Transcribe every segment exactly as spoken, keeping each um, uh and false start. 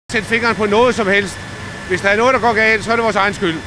Sæt fingeren på noget som helst. Hvis der er noget, der går galt, så er det vores egen skyld.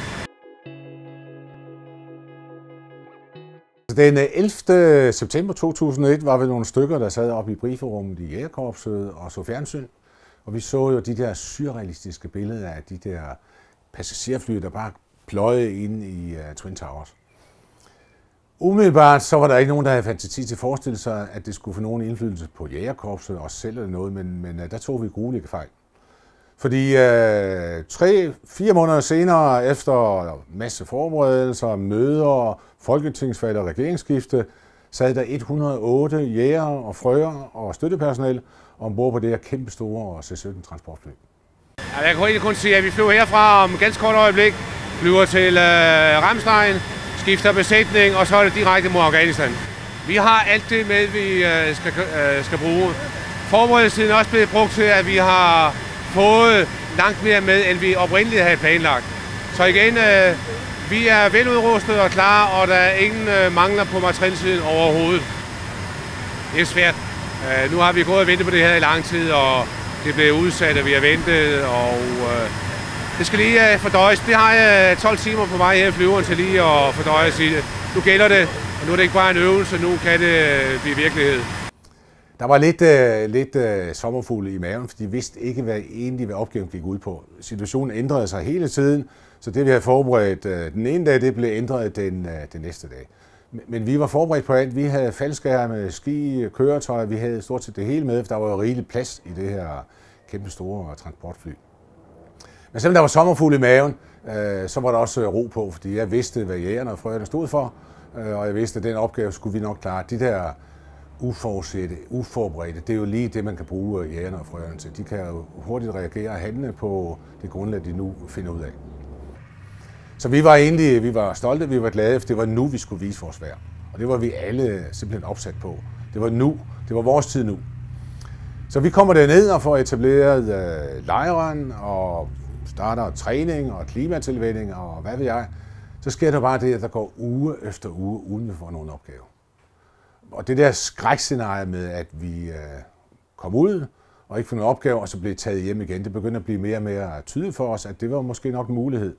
Den ellevte september to tusind og et var vi nogle stykker, der sad oppe i brieferummet i Jægerkorpset og så fjernsyn. Og vi så jo de der surrealistiske billeder af de der passagerfly, der bare pløjede ind i uh, Twin Towers. Umiddelbart så var der ikke nogen, der havde fantasi til at forestille sig, at det skulle få nogen indflydelse på Jægerkorpset, os selv eller noget, men, men uh, der tog vi gruelige fejl. Fordi uh, tre, fire måneder senere, efter masse forberedelser, møder, folketingsvalg og regeringsskifte, sad der et hundrede og otte jæger og frøer og støttepersonale ombord på det her kæmpe store C sytten transportfly. Ja, jeg kan egentlig kun sige, at vi flyver herfra om ganske kort øjeblik, flyver til uh, Ramstein, skifter besætning, og så er det direkte mod Afghanistan. Vi har alt det med, vi uh, skal, uh, skal bruge. Forberedelsen er også blevet brugt til, at vi har fået langt mere med, end vi oprindeligt havde planlagt. Så igen, uh, vi er veludrustet og klar, og der er ingen uh, mangler på materielsiden overhovedet. Det er svært. Uh, nu har vi gået og ventet på det her i lang tid, og det blev udsat, og vi har ventet, og uh, det skal lige uh, fordøjes. Det har jeg tolv timer på vej her i flyveren til lige at fordøjes i. Nu gælder det, og nu er det ikke bare en øvelse, nu kan det uh, blive virkelighed. Der var lidt, uh, lidt uh, sommerfugle i maven, for de vidste ikke, hvad egentlig hvad opgaven gik ud på. Situationen ændrede sig hele tiden, så det vi havde forberedt uh, den ene dag, det blev ændret den, uh, den næste dag. Men vi var forberedt på alt. Vi havde faldskærme, ski, køretøj, vi havde stort set det hele med, for der var jo rigeligt plads i det her kæmpe store transportfly. Men selvom der var sommerfugle i maven, øh, så var der også ro på, fordi jeg vidste, hvad jægerne og frøerne stod for, øh, og jeg vidste, at den opgave skulle vi nok klare. De der uforudsete, uforberedte, det er jo lige det, man kan bruge jægerne og frøerne til. De kan jo hurtigt reagere og handle på det grundlag, de nu finder ud af. Så vi var egentlig vi var stolte, vi var glade, for det var nu, vi skulle vise vores værd. Og det var vi alle simpelthen opsat på. Det var nu. Det var vores tid nu. Så vi kommer derned og får etableret øh, lejren og starter træning og klimatilvænning og hvad ved jeg. Så sker der bare det, at der går uge efter uge, uden vi får nogen opgave. Og det der skrækscenarie med, at vi øh, kom ud og ikke får nogen opgave, og så blev taget hjem igen, det begynder at blive mere og mere tydeligt for os, at det var måske nok en mulighed.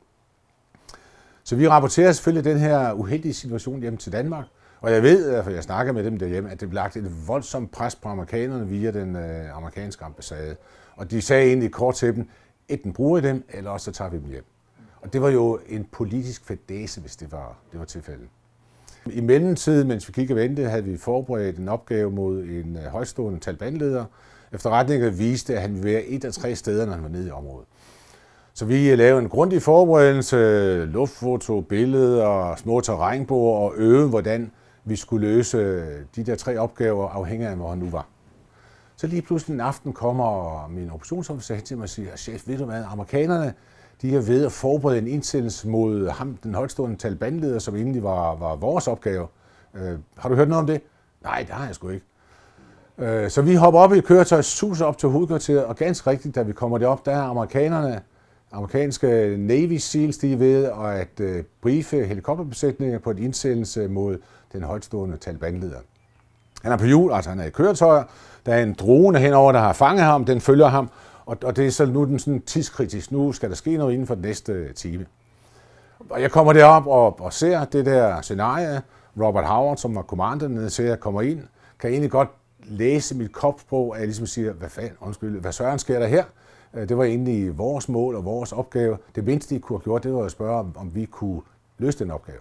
Så vi rapporterer selvfølgelig den her uheldige situation hjem til Danmark, og jeg ved, for jeg snakker med dem derhjemme, at det blev lagt et voldsomt pres på amerikanerne via den øh, amerikanske ambassade. Og de sagde egentlig kort til dem, enten bruger I dem, eller også så tager vi dem hjem. Og det var jo en politisk fadæse, hvis det var, det var tilfældet. I mellemtiden, mens vi gik og ventede, havde vi forberedt en opgave mod en øh, højtstående Taliban-leder. Efterretninger viste, at han ville være et af tre steder, når han var nede i området. Så vi lavede en grundig forberedelse, luftfoto, billeder, små terrænbord og øvede, hvordan vi skulle løse de der tre opgaver, afhængig af, hvor han nu var. Så lige pludselig en aften kommer min operationsofficer hen til mig og siger, chef, ved du hvad, amerikanerne, de er ved at forberede en indsættelse mod ham, den højtstående Taliban-leder, som egentlig var, var vores opgave. Øh, har du hørt noget om det? Nej, det har jeg sgu ikke. Øh, så vi hopper op i køretøjet, suser op til hovedkvarteret, og ganske rigtigt, da vi kommer derop, der er amerikanerne, amerikanske Navy Seals, de er ved at øh, briefe helikopterbesætninger på et indsættelse mod den højtstående Taliban-leder. Han er på hjul, altså han er i køretøjer. Der er en drone henover, der har fanget ham, den følger ham, og, og det er så nu den sådan tidskritisk. Nu skal der ske noget inden for den næste time. Og jeg kommer derop og, og ser det der scenarie. Robert Howard, som var kommanderen, ser jeg kommer ind, kan egentlig godt læse mit kopsprog, at jeg ligesom siger, hvad fanden, undskyld, hvad søren sker der her? Det var egentlig vores mål og vores opgave. Det mindste, de kunne have gjort, det var at spørge, om vi kunne løse den opgave.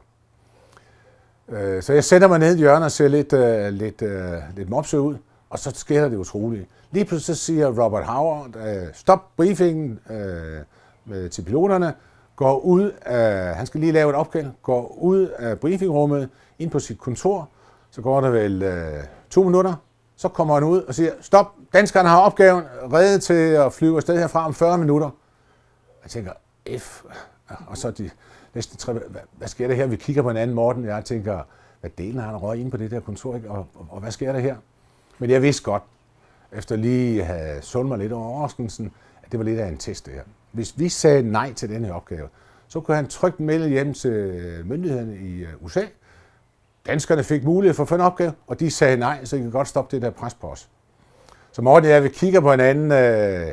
Så jeg sætter mig ned i hjørnet og ser lidt, lidt, lidt mopsø ud, og så sker der det utrolige. Lige pludselig så siger Robert Howard, stop briefingen til piloterne, går ud af, han skal lige lave et opkald, går ud af briefingrummet, ind på sit kontor, så går der vel to minutter, så kommer han ud og siger, stop, danskerne har opgaven, reddet til at flyve afsted herfra om fyrre minutter. Jeg tænker, F, og så de næste tre, hvad, hvad sker der her? Vi kigger på en anden Morten, jeg tænker, hvad delen har han røget ind på det der kontor, ikke? Og, og, og hvad sker der her? Men jeg vidste godt, efter lige at have sundet mig lidt over overraskelsen, at det var lidt af en test det her. Hvis vi sagde nej til den her opgave, så kunne han trygt melde hjem til myndighederne i U S A. Danskerne fik mulighed for at få en opgave, og de sagde nej, så de kan godt stoppe det der pres på os. Så Morten og jeg, vi kigger på hinanden, øh,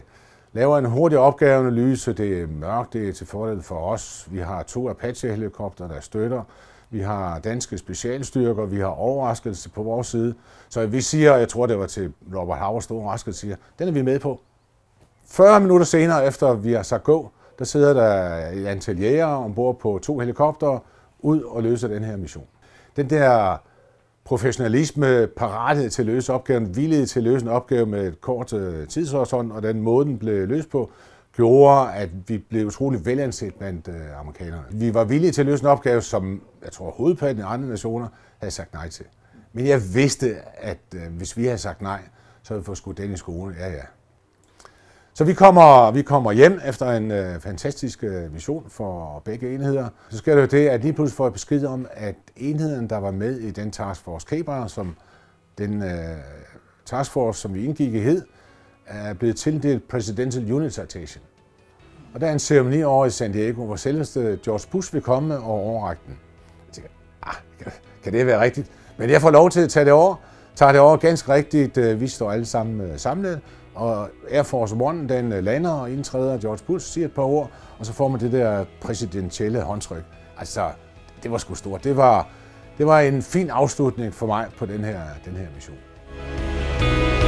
laver en hurtig opgaveanalyse. Det er mørkt, det er til fordel for os. Vi har to Apache-helikopter, der støtter. Vi har danske specialstyrker, vi har overraskelse på vores side. Så vi siger, jeg tror det var til Robert Howard store overraskelse, siger, den er vi med på. fyrre minutter senere, efter vi har sagt gå, der sidder der et antal jægere ombord på to helikoptere ud og løser den her mission. Den der professionalisme, parathed til at løse opgaven, villighed til at løse en opgave med et kort tidshorisont, og den måde, den blev løst på, gjorde, at vi blev utrolig velanset blandt øh, amerikanerne. Vi var villige til at løse en opgave, som jeg tror hovedparten af andre nationer havde sagt nej til. Men jeg vidste, at øh, hvis vi havde sagt nej, så havde vi fået skudt den i skoene. Ja, ja. Så vi kommer, vi kommer hjem efter en øh, fantastisk øh, mission for begge enheder. Så sker det jo det, at lige pludselig får jeg besked om, at enheden, der var med i den taskforce K-Bar, som den øh, taskforce, som vi indgik i hed, er blevet tildelt Presidential Unit Citation. Og der er en ceremoni over i San Diego, hvor selveste George Bush vil komme og overrække den. Jeg tænker, ah, kan det være rigtigt? Men jeg får lov til at tage det over. Tager det over ganske rigtigt. Vi står alle sammen samlet. Og Air Force One, den lander og indtræder. George Bush siger et par ord, og så får man det der præsidentielle håndtryk. Altså, det var sgu stort. Det var, det var en fin afslutning for mig på den her, den her mission.